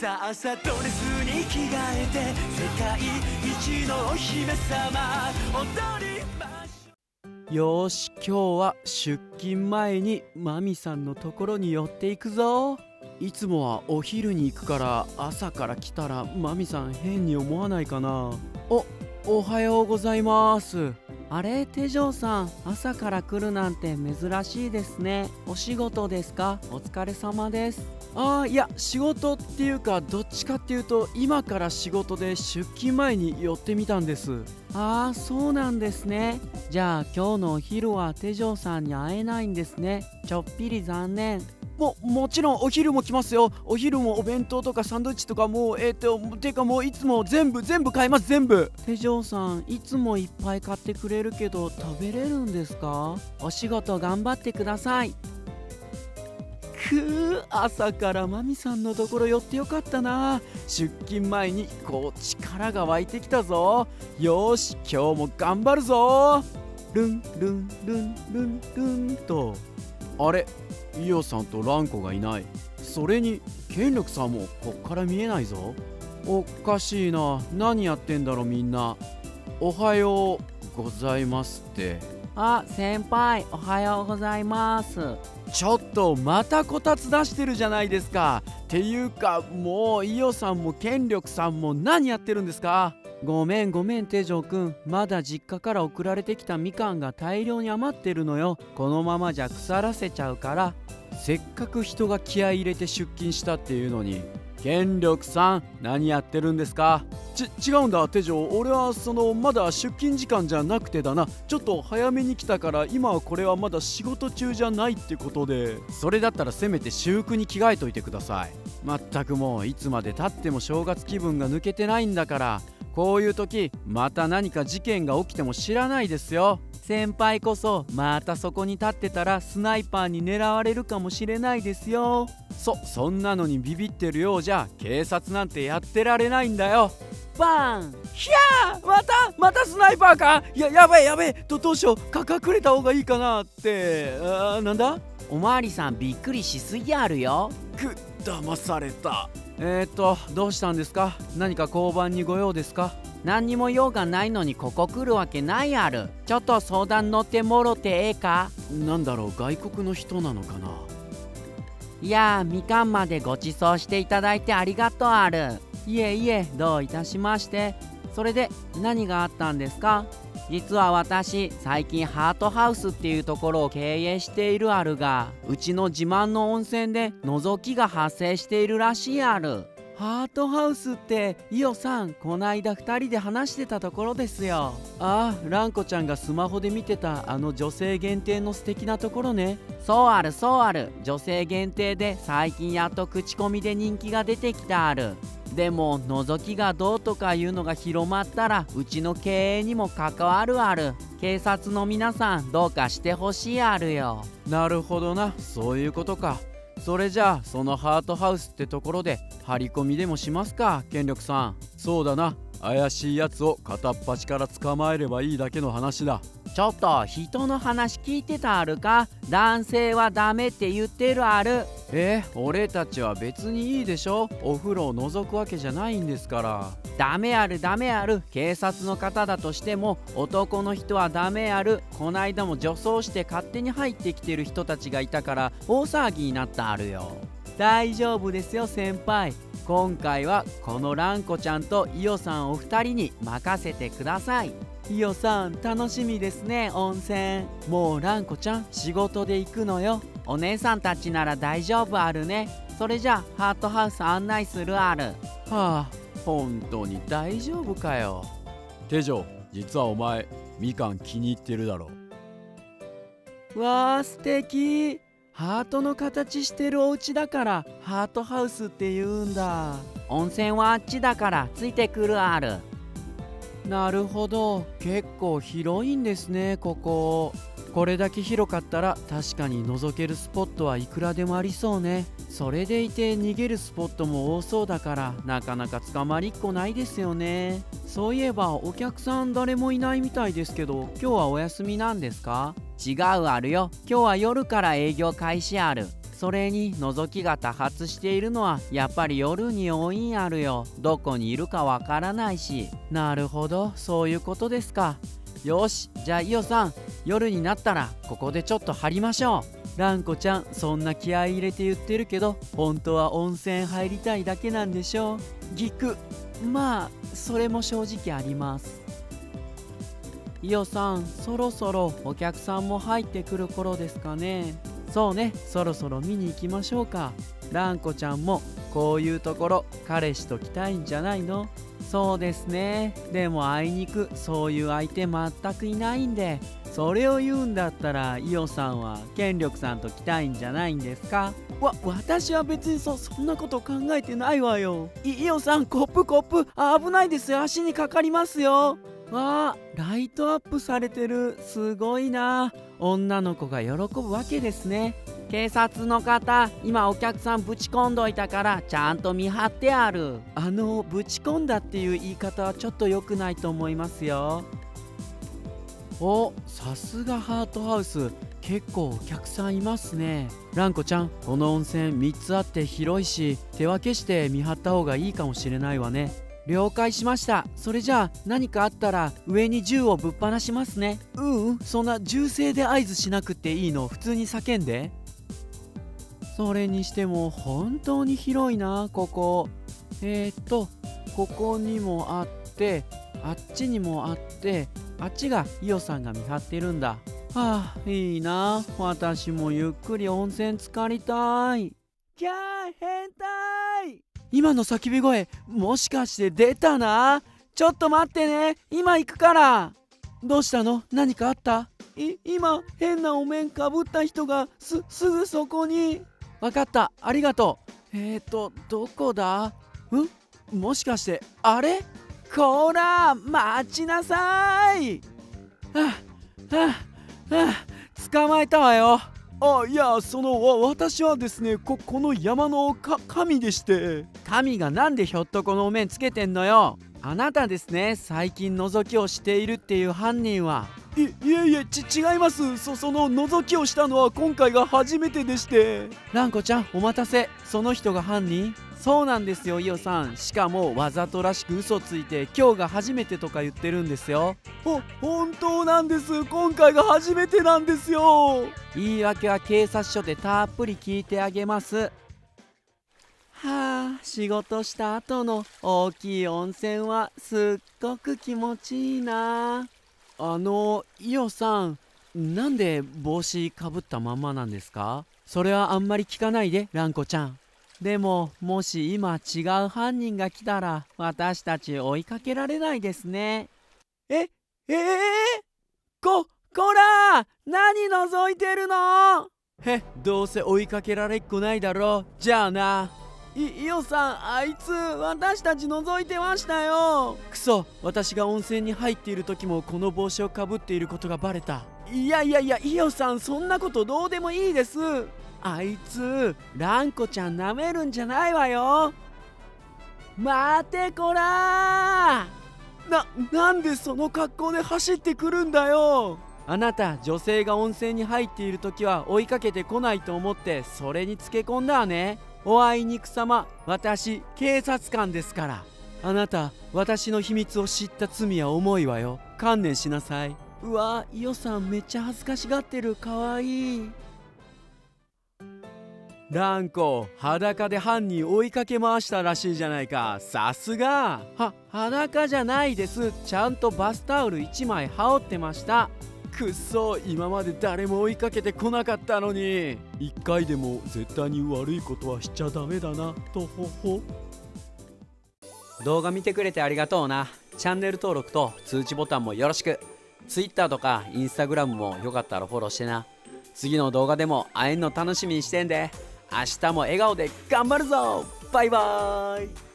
さあさドレスに着替えて世界一のお姫様踊りましょう。よし、今日は出勤前にマミさんのところに寄っていくぞ。いつもはお昼に行くから朝から来たらマミさん変に思わないかな。おはようございます。あれ、手錠さん、朝から来るなんて珍しいですね。お仕事ですか？お疲れ様です。いや、仕事っていうかどっちかっていうと今から仕事で出勤前に寄ってみたんです。そうなんですね。じゃあ今日のお昼は手錠さんに会えないんですね。ちょっぴり残念。もちろんお昼も来ますよ。お昼もお弁当とかサンドイッチとかもてかもういつも全部買います。全部。手錠さん、いつもいっぱい買ってくれるけど食べれるんですか？お仕事頑張ってください。朝からマミさんのところ寄ってよかったな。出勤前にこう力が湧いてきたぞ。よし、今日も頑張るぞ。ルンルンルンルンルンと。あれ、イオさんとランコがいない。それに権力さんもこっから見えないぞ。おかしいな。何やってんだろみんな。おはようございますって。先輩、おはようございます。ちょっとまたこたつ出してるじゃないですか。っていうかもうイオさんも権力さんも何やってるんですか？ごめん手錠くん、まだ実家から送られてきたみかんが大量に余ってるのよ。このままじゃ腐らせちゃうから。せっかく人が気合い入れて出勤したっていうのに。権力さん、何やってるんですか？違うんだ手錠。俺はまだ出勤時間じゃなくてだな。ちょっと早めに来たから今はこれはまだ仕事中じゃないってことで。それだったらせめて私服に着替えといてください。まったくもういつまでたっても正月気分が抜けてないんだから。こういう時また何か事件が起きても知らないですよ。先輩こそまたそこに立ってたらスナイパーに狙われるかもしれないですよ。そんなのにビビってるようじゃ警察なんてやってられないんだよ。バーン。ひゃー、またスナイパーか。やべえどうしよう。隠れた方がいいかなって。なんだ。おまわりさん、びっくりしすぎあるよ。騙された。どうしたんですか？何か交番にご用ですか？何にも用がないのにここ来るわけないある。ちょっと相談乗ってもろてええか？なんだろう、外国の人なのかな。いやー、みかんまでご馳走していただいてありがとうある。いえ、どういたしまして。それで何があったんですか？実は私、最近ハートハウスっていうところを経営しているあるが、うちの自慢の温泉で覗きが発生しているらしいある。ハートハウスってイオさん、こないだ2人で話してたところですよ。ランコちゃんがスマホで見てたあの女性限定の素敵なところね。そうある。女性限定で最近やっと口コミで人気が出てきたある。でも覗きがどうとかいうのが広まったらうちの経営にも関わるある。警察の皆さん、どうかしてほしいあるよ。なるほどな、そういうことか。それじゃあそのハートハウスってところで張り込みでもしますか、権力さん。そうだな、怪しいやつを片っ端から捕まえればいいだけの話だ。ちょっと人の話聞いてたあるか？男性はダメって言ってるある。俺たちは別にいいでしょ。お風呂を覗くわけじゃないんですから。ダメある。警察の方だとしても男の人はダメある。こないだも女装して勝手に入ってきてる人たちがいたから大騒ぎになったあるよ。大丈夫ですよ先輩。今回はこのランコちゃんとイオさんお二人に任せてください。イオさん、楽しみですね温泉。もうランコちゃん仕事で行くのよ。お姉さんたちなら大丈夫あるね。それじゃあハートハウス案内するある。本当に大丈夫かよ。手錠、実はお前みかん気に入ってるだろ。わー、素敵。ハートの形してるお家だからハートハウスって言うんだ。温泉はあっちだからついてくるある。なるほど、結構広いんですねここ。これだけ広かったら確かに覗けるスポットはいくらでもありそうね。それでいて逃げるスポットも多そうだからなかなか捕まりっこないですよね。そういえばお客さん誰もいないみたいですけど、今日はお休みなんですか？違うあるよ、今日は夜から営業開始ある。 それに覗きが多発しているのはやっぱり夜に多いんやるよ。どこにいるかわからないし。なるほど、そういうことですか。よし、じゃあイオさん、夜になったらここでちょっと張りましょう。ランコちゃん、そんな気合い入れて言ってるけど本当は温泉入りたいだけなんでしょう。ギク、まあそれも正直あります。イオさん、そろそろお客さんも入ってくる頃ですかね。そうね、そろそろ見に行きましょうか。ランコちゃんもこういうところ彼氏と来たいんじゃないの？そうですね。でもあいにくそういう相手全くいないんで。それを言うんだったらイオさんは権力さんと来たいんじゃないんですか？私は別にそんなこと考えてないわよ。イオさん、コップ危ないですよ。足にかかりますよ。わあ、ライトアップされてる。すごいな。女の子が喜ぶわけですね。警察の方、今お客さんぶち込んどいたからちゃんと見張ってある。ぶち込んだっていう言い方はちょっと良くないと思いますよ。お、さすがハートハウス、結構お客さんいますね。ランコちゃん、この温泉3つあって広いし手分けして見張った方がいいかもしれないわね。了解しました。それじゃあ何かあったら上に銃をぶっ放しますね。そんな銃声で合図しなくていいの。普通に叫んで。それにしても本当に広いな、ここ。ここにもあって、あっちにもあって、あっちがイオさんが見張ってるんだ。はあ、いいな。私もゆっくり温泉浸かりたい。キャー、変態。今の叫び声、もしかして出たな。ちょっと待ってね、今行くから。どうしたの？何かあった？今変なお面かぶった人がすぐそこに。わかった、ありがとう。どこだ？もしかしてあれ？こら待ちなさい。捕まえたわよ。いや、私はですね、この山の神でして。神がなんでひょっとこのお面つけてんのよ。あなたですね、最近覗きをしているっていう犯人は。いえ、違います。その覗きをしたのは今回が初めてでして。ランコちゃん、お待たせ。その人が犯人？そうなんですよ、イオさん。しかもわざとらしく嘘ついて今日が初めてとか言ってるんですよ。本当なんです。今回が初めてなんですよ。言い訳は警察署でたっぷり聞いてあげます。はあ、仕事した後の大きい温泉はすっごく気持ちいいな。イオさん、なんで帽子かぶったまんまなんですか？それはあんまり聞かないで、ランコちゃん。でも、もし今違う犯人が来たら私たち追いかけられないですね。こら何覗いてるの？どうせ追いかけられっこないだろ。じゃあな。イオさん、あいつ私たち覗いてましたよ。くそ、私が温泉に入っている時もこの帽子をかぶっていることがバレた。いやイオさん、そんなことどうでもいいです。あいつランコちゃんなめるんじゃないわよ。待てこらー。なんでその格好で走ってくるんだよ。あなた、女性が温泉に入っている時は追いかけてこないと思ってそれにつけ込んだわね。おあいにくさま、私警察官ですから。あなた、私の秘密を知った罪は重いわよ。観念しなさい。うわ、イオさんめっちゃ恥ずかしがってる。かわいい。ランコ、裸で犯人追いかけ回したらしいじゃないか。さすが。裸じゃないです。ちゃんとバスタオル1枚羽織ってました。くっそ、今まで誰も追いかけてこなかったのに。一回でも絶対に悪いことはしちゃダメだな。とほほ。動画見てくれてありがとうな。チャンネル登録と通知ボタンもよろしく。 Twitter とか Instagram もよかったらフォローしてな。次の動画でも会えんの楽しみにしてんで。明日も笑顔で頑張るぞ。バイバーイ。